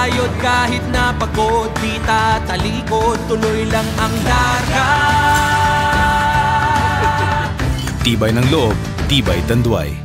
kayod kahit napagod, di tatalikod, tuloy lang ang dagat. Tibay ng loob, tibay tanduay.